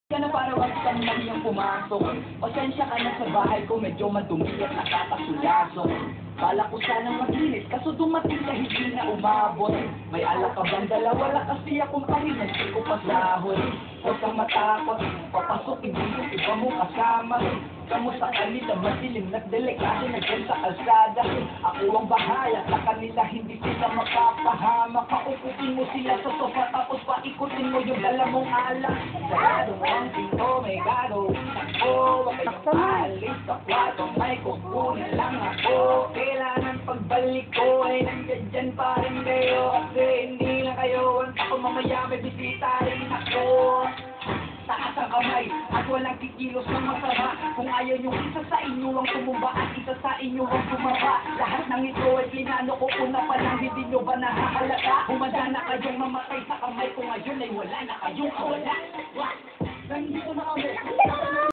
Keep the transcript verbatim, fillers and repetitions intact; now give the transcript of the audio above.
Ka na para wag kang nang pumasok. Pasensya ka na sa bahay ko, medyo madumi at nakakasulasok. Bala ko sanang maglinis, kaso dumating na hindi na umabot. May alak ka bang dala? Wala kasi akong parin, hindi ko pasahod. Huwag kang matakot, papasok hindi yung iba mo kasama. Kamu sa kanila, madilim at delikado na dyan sa kalsada. Ako ang bahaya, sa kanila hindi sila mapapahama. Paupukin mo sila sa sofa, tapos paikutin mo yung dala mong alak. Sarado mo ang pinto, may gado. Ako, wag kayong alis sa kwarto, may kukunin lang ako. Kailangan pagbalik ko ay nandiyan dyan pa rin kayo. Kasi hindi na kayo, ang ako mamaya may bisita rin ako. Taas ang kamay at walang kikilos ng masama. Kung ayaw nyo, isa sa inyo ang tumumba at isa sa inyo ang tumaba. Lahat ng ito ay plinano ko una pa lang, hindi nyo ba nakakalata? Humanda na kayong mamatay sa kamay ko ngayon ay wala na kayong kawala. Nandito na kami.